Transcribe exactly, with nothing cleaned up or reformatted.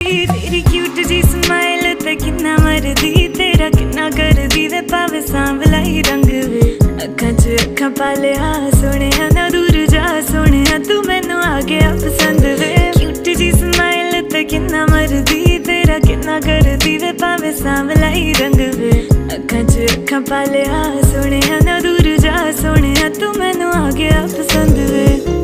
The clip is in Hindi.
तेरी क्यूट जी स्माइल ते किन्ना मरदी तेरा किन्ना करदी वे पावे सांवला ही रंग वे अखां च अखां पाले आ सोने ना दूर जा सोने तू मैनू आ गया पसंद वे क्यूट जी स्माइल ते किन्ना मरदी तेरा किन्ना करदी वे पावे सांवला ही रंग वे अखां च अखां पाले आ सोने ना दूर जा सोने तू मैनू आ गया पसंद वे।